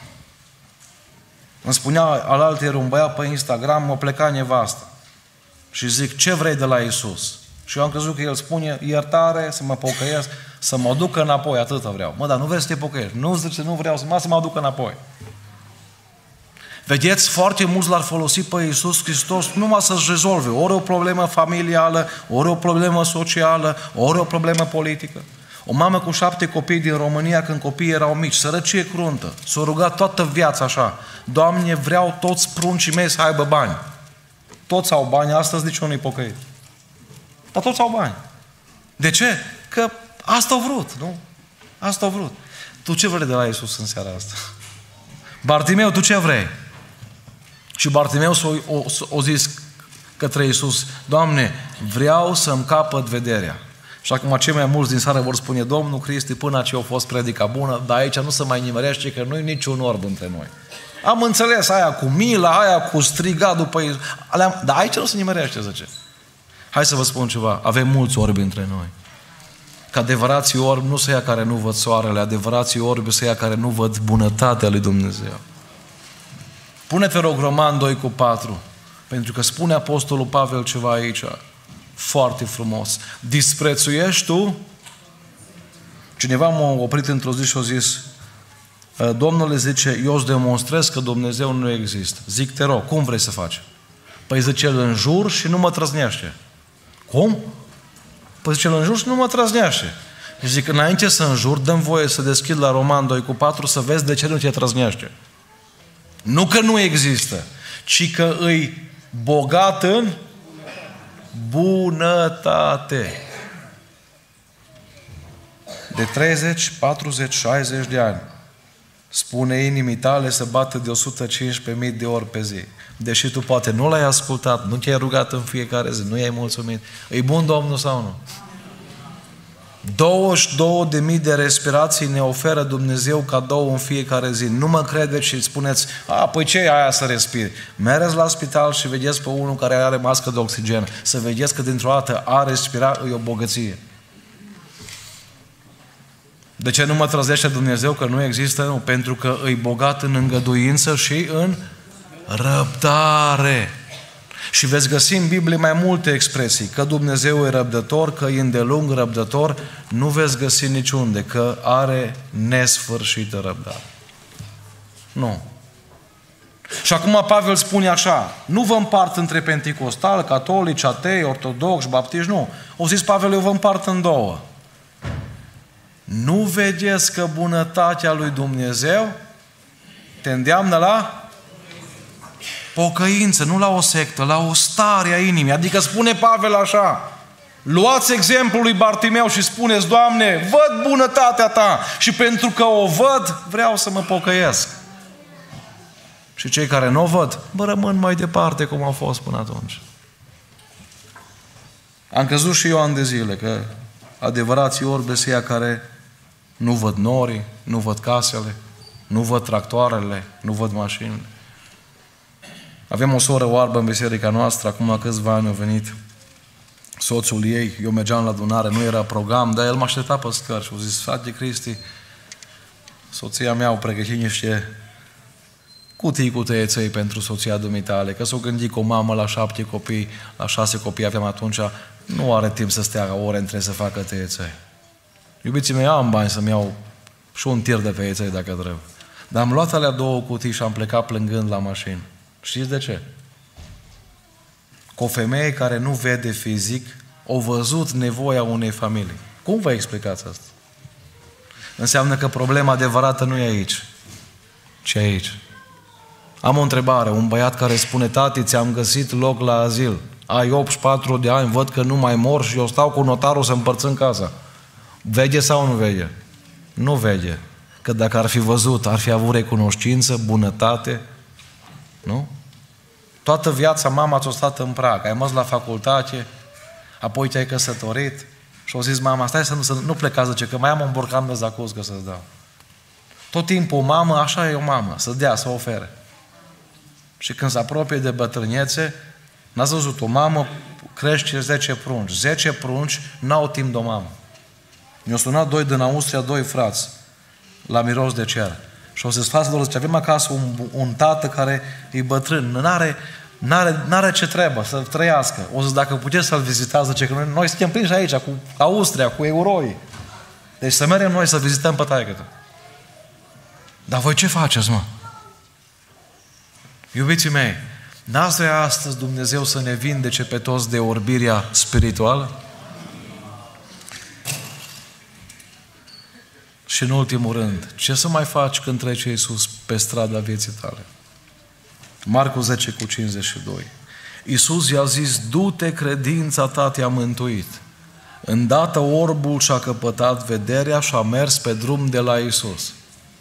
Îmi spunea alaltăieri un băiat pe Instagram, mă pleca nevastă. Și zic, ce vrei de la Iisus? Și eu am crezut că el spune, iertare, să mă pocăiesc, să mă duc înapoi, atâta vreau. Mă, dar nu vrei să te pocăiești? Nu, zice, nu vreau să mă duc înapoi. Vedeți, foarte mulți l-ar folosi pe Iisus Hristos numai să-și rezolve ori o problemă familială, ori o problemă socială, ori o problemă politică. O mamă cu 7 copii din România, când copiii erau mici, sărăcie cruntă, s-a rugat toată viața așa, Doamne, vreau toți pruncii mei să aibă bani. Toți au bani, astăzi niciunul nu-i pocăit. Dar toți au bani. De ce? Că asta au vrut, nu? Asta au vrut. Tu ce vrei de la Iisus în seara asta? Bartimeu, tu ce vrei? Și Bartimeu o zis către Iisus, Doamne, vreau să-mi capăt vederea. Și acum cei mai mulți din seară vor spune, Domnul Cristi, până ce a fost predica bună, dar aici nu se mai nimerește că nu-i niciun orb între noi. Am înțeles aia cu mila, aia cu striga după ei, dar aici nu se nimerește, zice. Hai să vă spun ceva, avem mulți orbi între noi. Că adevărații orbi nu se ia care nu văd soarele, adevărații orbi se ia care nu văd bunătatea lui Dumnezeu. Pune-te, rog, Roman 2:4, pentru că spune Apostolul Pavel ceva aici, foarte frumos. Disprețuiești tu? Cineva m-a oprit într-o zi și a zis, Domnule, zice, eu îți demonstrez că Dumnezeu nu există. Zic, te rog, cum vrei să faci? Păi zice, îl înjur și nu mă trăznește. Cum? Păi zice, îl înjur și nu mă trăznește. Și zic, înainte să înjur, dăm voie să deschid la Roman 2:4 să vezi de ce nu te trăznește. Nu că nu există, ci că îi bogat în bunătate. De 30, 40, 60 de ani spune inimii tale să bată de 115.000 de ori pe zi. Deși tu poate nu l-ai ascultat, nu te-ai rugat în fiecare zi, nu i-ai mulțumit. E bun Domnul sau nu? 22.000 de respirații ne oferă Dumnezeu cadou în fiecare zi. Nu mă credeți și spuneți, păi ce e aia să respiri? Mergeți la spital și vedeți pe unul care are mască de oxigen. Să vedeți că dintr-o dată a respira, e o bogăție. De ce nu mă trăzește Dumnezeu că nu există? Nu, pentru că îi bogat în îngăduință și în răbdare. Și veți găsi în Biblie mai multe expresii, că Dumnezeu e răbdător, că e îndelung răbdător, nu veți găsi niciunde, că are nesfârșită răbdare. Nu. Și acum Pavel spune așa, nu vă împart între penticostali, catolici, atei, ortodoxi, baptiști, nu. O zis Pavel, eu vă împart în două. Nu vedeți că bunătatea lui Dumnezeu te îndeamnă la pocăință, nu la o sectă, la o stare a inimii. Adică spune Pavel așa, luați exemplul lui Bartimeu și spuneți, Doamne, văd bunătatea Ta și pentru că o văd, vreau să mă pocăiesc. Și cei care nu o văd, rămân mai departe cum au fost până atunci. Am crezut și eu ani de zile că adevărații orbi se ia care nu văd norii, nu văd casele, nu văd tractoarele, nu văd mașinile. Avem o soră oarbă în biserica noastră, acum câțiva ani a venit soțul ei, eu mergeam la adunare, nu era program, dar el mă aștepta pe scări și a zis, frate Cristi, soția mea o pregătit niște cutii cu tăieței pentru soția dumitale, că s-o gândit că o mamă la 7 copii, la 6 copii aveam atunci, nu are timp să stea ore între să facă tăieței. Iubiții mei, am bani să-mi iau și un tir de tăieței dacă trebuie. Dar am luat alea 2 cutii și am plecat plângând la mașină. Știți de ce? Că o femeie care nu vede fizic a văzut nevoia unei familii. Cum vă explicați asta? Înseamnă că problema adevărată nu e aici, ci aici. Am o întrebare. Un băiat care spune, tati, ți-am găsit loc la azil. Ai 84 de ani, văd că nu mai mor și eu stau cu notarul să împărțim casa. Vede sau nu vede? Nu vede. Că dacă ar fi văzut, ar fi avut recunoștință, bunătate. Nu? Toată viața mama ți-a stat în prag. Ai mers la facultate, apoi te-ai căsătorit și au zis mama, stai să nu plecați, zice, că mai am un borcan de zacuscă să-ți dau. Tot timpul o mamă, așa e o mamă, să dea, să ofere. Și când se apropie de bătrânețe, n-ați văzut, o mamă crește 10 prunci. 10 prunci n-au timp de o mamă. Mi-au sunat 2 din Austria, 2 frați, la miros de cer. Și o să-ți față, doar zice, avem acasă un tată care e bătrân, n-are ce trebuie să trăiască. O să, dacă puteți să-l vizitați, zice că noi suntem prinși aici, cu Austria, cu euroi. Deci să mergem noi să vizităm pe taică-tu. Dar voi ce faceți, mă? Iubiții mei, n-ați vrea astăzi Dumnezeu să ne vindece pe toți de orbirea spirituală? Și în ultimul rând, ce să mai faci când trece Iisus pe strada vieții tale? Marcu 10:52. Iisus i-a zis, du-te, credința ta te-a mântuit. Îndată orbul și-a căpătat vederea și a mers pe drum de la Iisus.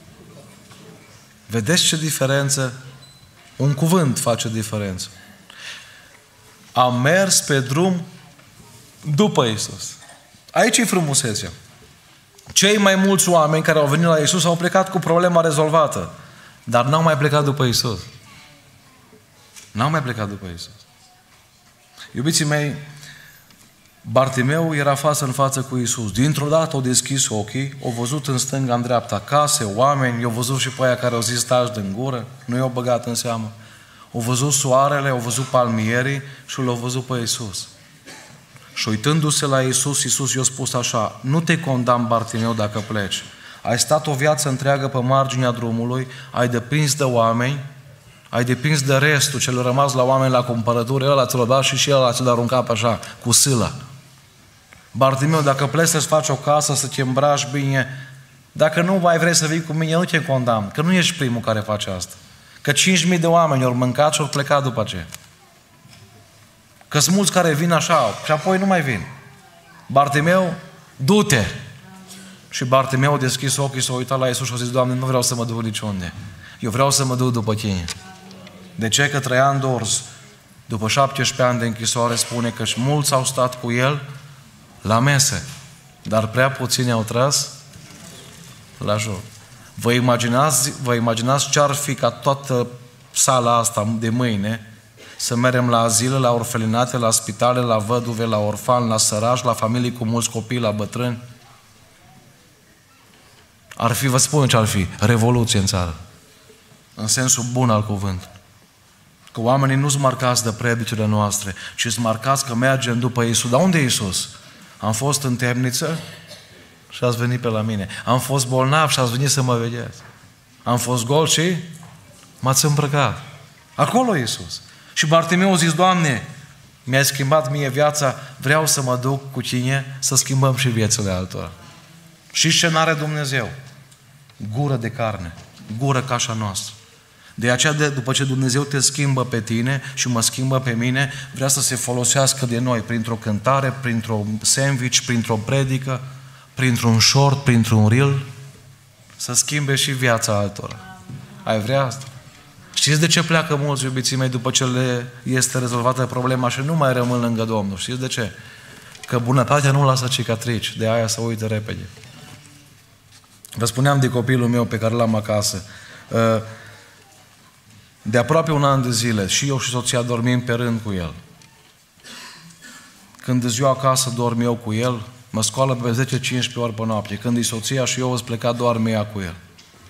Vedeți ce diferență? Un cuvânt face diferență. A mers pe drum după Iisus. Aici e frumusețea. Cei mai mulți oameni care au venit la Iisus au plecat cu problema rezolvată, dar n-au mai plecat după Iisus. N-au mai plecat după Iisus. Iubiții mei, Bartimeu era față în față cu Iisus. Dintr-o dată au deschis ochii, au văzut în stânga, în dreapta case, oameni, i-au văzut și pe aia care au zis taci din gură, nu i-au băgat în seamă. Au văzut soarele, au văzut palmierii și l-au văzut pe Iisus. Și uitându-se la Iisus, Iisus i-a spus așa, nu te condamn, Bartimeu, dacă pleci. Ai stat o viață întreagă pe marginea drumului, ai depins de oameni, ai depins de restul celor rămas la oameni la cumpărături, ăla ți-l-a dat și ăla ți-l-a aruncat pe așa, cu sâlă. Bartimeu, dacă pleci să-ți faci o casă, să te îmbraci bine, dacă nu mai vrei să vii cu mine, nu te condamn, că nu ești primul care face asta. Că 5.000 de oameni au mâncat și au plecat după aceea. Că sunt mulți care vin așa și apoi nu mai vin. Bartimeu, du-te! Și Bartimeu a deschis ochii, s-a uitat la Iisus și a zis, Doamne, nu vreau să mă duc niciunde. Eu vreau să mă duc după Tine. De ce? Că Traian Dors, după 17 ani de închisoare, spune că și mulți au stat cu el la mese, dar prea puțini au tras la joc. Vă imaginați ce ar fi ca toată sala asta de mâine să mergem la azile, la orfelinate, la spitale, la văduve, la orfani, la sărași, la familii cu mulți copii, la bătrâni? Ar fi, vă spun ce ar fi, revoluție în țară. În sensul bun al cuvântului. Că oamenii nu sunt marcați de predicile noastre, ci sunt marcați că mergem după Iisus. Dar unde e Iisus? Am fost în temniță și ați venit pe la mine. Am fost bolnav și ați venit să mă vedeți. Am fost gol și m-ați îmbrăcat. Acolo e Iisus. Și Bartimeu a zis, Doamne, mi-ai schimbat mie viața, vreau să mă duc cu Tine să schimbăm și viețile altora. Și ce n-are Dumnezeu? Gură de carne, gură ca așa noastră. De aceea, după ce Dumnezeu te schimbă pe tine și mă schimbă pe mine, vrea să se folosească de noi printr-o cântare, printr-un sandwich, printr-o predică, printr-un short, printr-un reel, să schimbe și viața altora. Ai vrea asta? Știți de ce pleacă mulți, iubiții mei, după ce le este rezolvată problema și nu mai rămân lângă Domnul? Știți de ce? Că bunătatea nu lasă cicatrici, de aia să uită repede. Vă spuneam de copilul meu pe care l-am acasă. De aproape un an de zile, și eu și soția dormim pe rând cu el. Când ziua acasă dorm eu cu el, mă scoală pe 10-15 ori pe noapte. Când e soția și eu îți pleca doar ea cu el.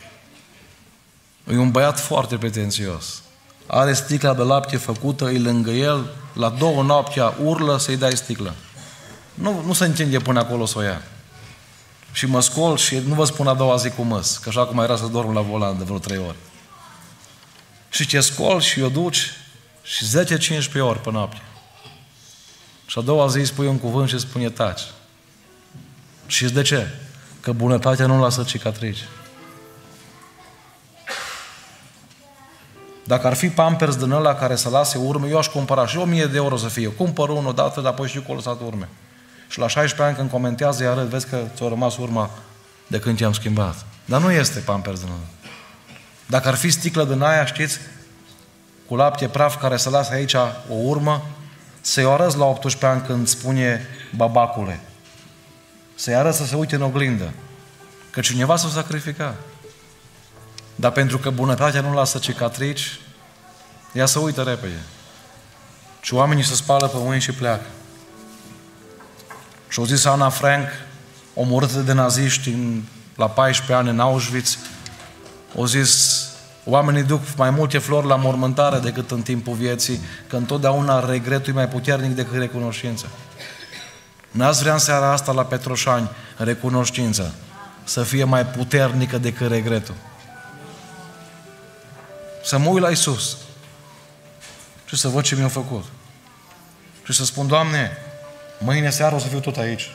E un băiat foarte pretențios. Are sticla de lapte făcută, e lângă el, la 2 noaptea urlă să-i dai sticlă. Nu se întinde până acolo să o ia. Și mă scol și nu vă spun a doua zi cu măs, că așa cum era să dorm la volan de vreo 3 ori. Și te scol și o duci și 10-15 ori pe noapte. Și a doua zi îi spui un cuvânt și spune taci. Și de ce? Că bunătatea nu lasă cicatrici. Dacă ar fi Pampers din ăla care să lase urme, eu aș cumpăra și 1000 de euro să fie. Eu cumpăr unul odată, dar apoi știu că o lăsat urme. Și la 16 ani când comentează, îi arăt, vezi că ți-a rămas urma de când te-am schimbat. Dar nu este Pampers din ăla. Dacă ar fi sticlă din aia, știți, cu lapte praf care să lasă aici o urmă, să-i arăți la 18 ani când spune babacule. Să-i arăți să se uite în oglindă. Că cineva s-a sacrificat. Dar pentru că bunătatea nu lasă cicatrici, ea se uită repede. Și oamenii se spală pe mâini și pleacă. Și-o zis Ana Frank, omorâtă de naziști la 14 ani în Auschwitz, o zis, oamenii duc mai multe flori la mormântare decât în timpul vieții, că întotdeauna regretul e mai puternic decât recunoștința. N-ați vrea în seara asta la Petroșani recunoștința să fie mai puternică decât regretul. Să mă uit la Iisus și să văd ce mi-a făcut. Și să spun, Doamne, mâine seară o să fiu tot aici.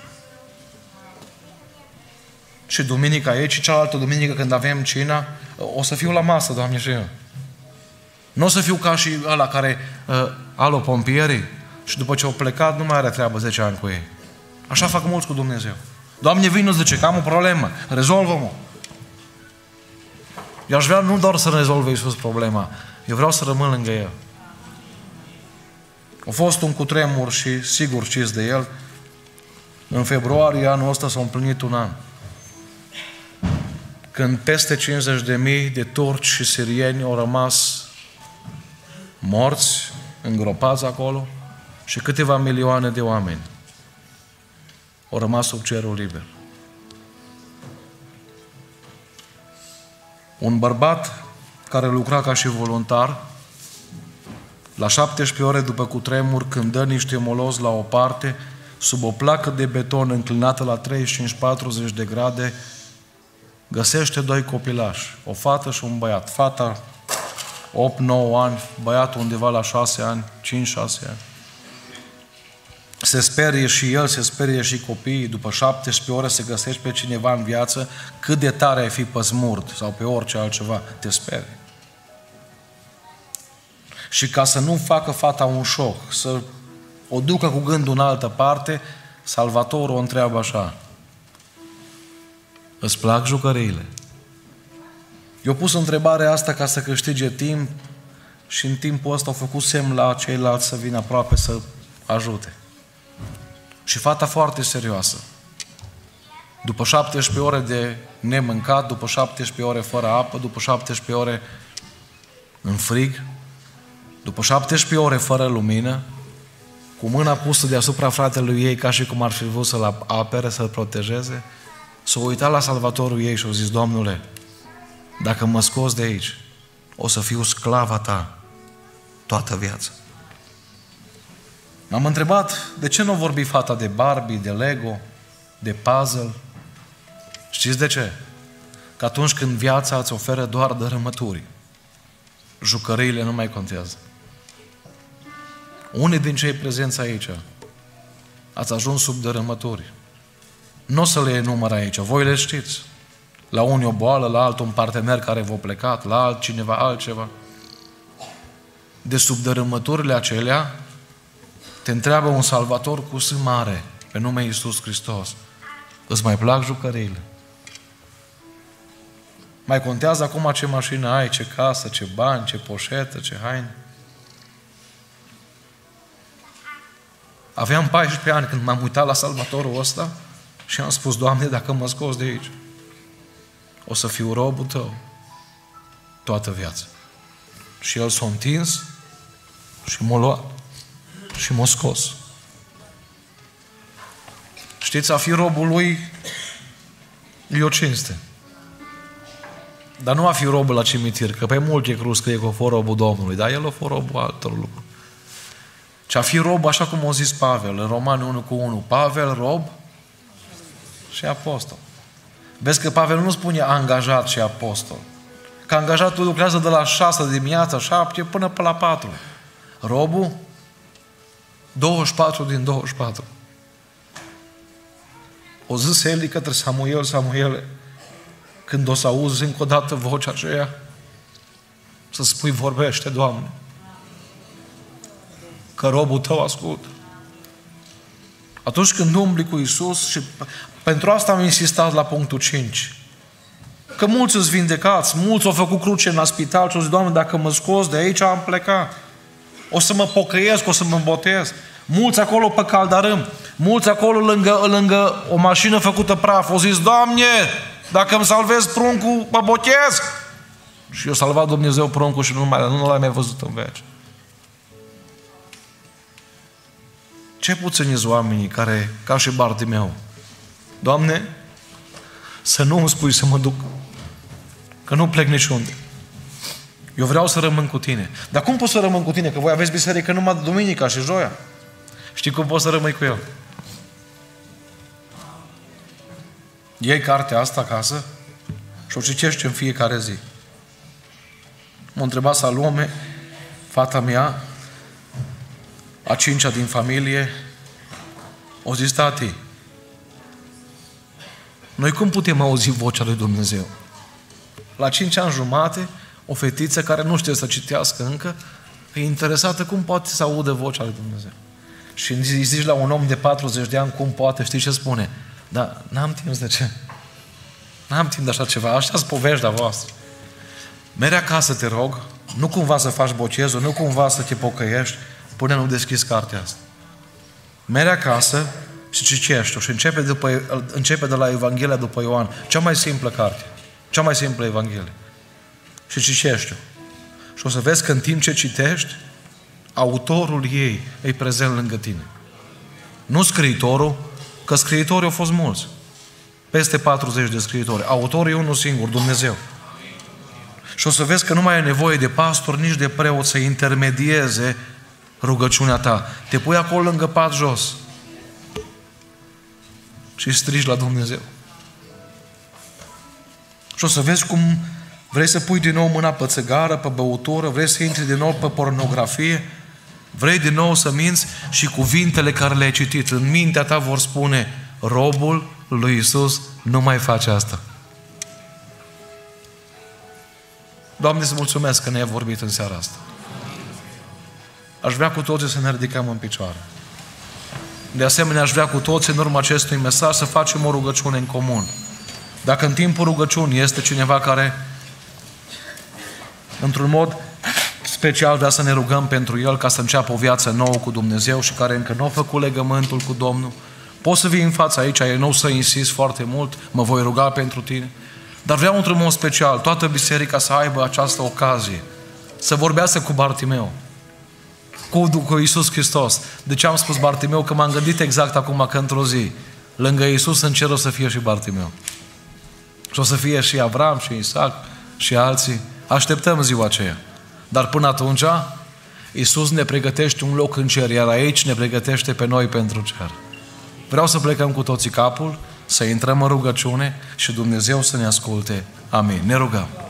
Și duminica aici, și cealaltă duminică când avem cina, o să fiu la masă, Doamne, și eu. Nu o să fiu ca și ăla care, alo, pompierii, și după ce au plecat, nu mai are treabă 10 ani cu ei. Așa fac mulți cu Dumnezeu. Doamne, vino, zice, că am o problemă, rezolvă-mă. Eu aș vrea nu doar să rezolve Iisus problema, eu vreau să rămân lângă El. A fost un cutremur și sigur știți de el. În februarie anul ăsta s-a împlinit un an. Când peste 50.000 de turci și sirieni au rămas morți, îngropați acolo și câteva milioane de oameni au rămas sub cerul liber. Un bărbat care lucra ca și voluntar, la 17 ore după cutremur, când dă niște molozi la o parte, sub o placă de beton înclinată la 35-40 de grade, găsește 2 copilași, o fată și un băiat. Fata 8-9 ani, băiatul undeva la 6 ani, 5-6 ani. Se sperie și el, se sperie și copiii. După 17 ore să găsești pe cineva în viață, cât de tare ai fi pe smurt sau pe orice altceva, te sperie. Și ca să nu facă fata un șoc, să o ducă cu gândul în altă parte, Salvatorul o întreabă așa: îți plac jucăriile? Eu pus întrebarea asta ca să câștige timp și în timpul ăsta au făcut semn la ceilalți să vină aproape să ajute. Și fata foarte serioasă. După 17 ore de nemâncat, după 17 ore fără apă, după 17 ore în frig, după 17 ore fără lumină, cu mâna pusă deasupra fratelui ei ca și cum ar fi vrut să-l apere, să-l protejeze, s-a uitat la Salvatorul ei și a zis: Domnule, dacă mă scoți de aici, o să fiu sclava ta toată viața. M-am întrebat de ce nu vorbi fata de Barbie, de Lego, de puzzle. Știți de ce? Că atunci când viața îți oferă doar dărâmături, jucăriile nu mai contează. Unii din cei prezenți aici ați ajuns sub dărâmături. Nu o să le enumăr aici, voi le știți. La unii o boală, la altul un partener care v-a plecat, la altcineva altceva. De sub dărâmăturile acelea te întreabă un Salvator cu S mare, pe nume Iisus Hristos: îți mai plac jucăriile? Mai contează acum ce mașină ai, ce casă, ce bani, ce poșetă, ce haine? Aveam 14 ani când m-am uitat la Salvatorul ăsta și am spus: Doamne, dacă mă scoți de aici, o să fiu robul Tău toată viața. Și El s-a întins și m-a luat și m-a scos. Știți, a fi robul Lui e o cinste. Dar nu a fi robul la cimitir, că pe multe cruz scrie că a fost robul Domnului, dar El a fost robul altor lucruri. Și a fi rob, așa cum a zis Pavel, în Romani 1:1, Pavel, rob și apostol. Vezi că Pavel nu spune angajat și apostol. Că angajatul lucrează de la 6 dimineața, 7 până pe la 4. Robul, 24 din 24. O zis Eli către Samuel: Samuele, când o să auzi încă o dată vocea aceea, să spui: vorbește, Doamne, că robul Tău ascultă. Atunci când umbli cu Iisus, și pentru asta am insistat la punctul 5, că mulți sunt vindecați, mulți au făcut cruce în spital și au zis: Doamne, dacă mă scoți de aici, am plecat. O să mă pocăiesc, o să mă botez. Mulți acolo pe caldarâm, mulți acolo lângă o mașină făcută praf, au zis: Doamne, dacă îmi salvezi pruncul, mă botez. Și eu salvat Dumnezeu pruncul și nu l-am mai văzut în veci. Ce puțini oamenii care, ca și Bartimeu, Doamne, să nu îmi spui să mă duc, că nu plec niciunde. Eu vreau să rămân cu tine. Dar cum pot să rămân cu tine? Că voi aveți biserică numai duminica și joia. Știi cum poți să rămâi cu el? Iei cartea asta acasă și o citești în fiecare zi. M-a întrebat Salome, fata mea, a 5-a din familie, o zis, tati, noi cum putem auzi vocea lui Dumnezeu? La 5 ani jumate, o fetiță care nu știe să citească încă, e interesată cum poate să audă vocea lui Dumnezeu. Și îi zici la un om de 40 de ani cum poate, știi ce spune? Da, n-am timp de ce. N-am timp de așa ceva. Așa-s poveștea voastră. Mergi acasă, te rog, nu cumva să faci bocezul, nu cumva să te pocăiești, până nu deschizi cartea asta. Mergi acasă și citești-o și începe de la Evanghelia după Ioan, cea mai simplă carte, cea mai simplă Evanghelie. Și citești-o. Și o să vezi că în timp ce citești, autorul ei e prezent lângă tine. Nu scriitorul, că scriitorii au fost mulți. Peste 40 de scriitori. Autorul e unul singur, Dumnezeu. Și o să vezi că nu mai e nevoie de pastor, nici de preot să intermedieze rugăciunea ta. Te pui acolo lângă pat jos și strigi la Dumnezeu. Și o să vezi cum vrei să pui din nou mâna pe țigară, pe băutură, vrei să intri din nou pe pornografie, vrei din nou să minți și cuvintele care le-ai citit în mintea ta vor spune, robul lui Iisus nu mai face asta. Doamne, îți mulțumesc că ne-ai vorbit în seara asta. Aș vrea cu toții să ne ridicăm în picioare. De asemenea, aș vrea cu toții în urma acestui mesaj să facem o rugăciune în comun. Dacă în timpul rugăciunii este cineva care într-un mod special vrea să ne rugăm pentru el ca să înceapă o viață nouă cu Dumnezeu și care încă nu a făcut legământul cu Domnul, poți să vii în fața aici, eu nu o să insist foarte mult, mă voi ruga pentru tine, dar vreau într-un mod special toată biserica să aibă această ocazie, să vorbească cu Bartimeu, cu Iisus Hristos. De ce am spus Bartimeu? Că m-am gândit exact acum că într-o zi, lângă Iisus în cer o să fie și Bartimeu. Și o să fie și Avram, și Isaac, și alții. Așteptăm ziua aceea. Dar până atunci, Iisus ne pregătește un loc în cer, iar aici ne pregătește pe noi pentru cer. Vreau să plecăm cu toții capul, să intrăm în rugăciune și Dumnezeu să ne asculte. Amin. Ne rugăm.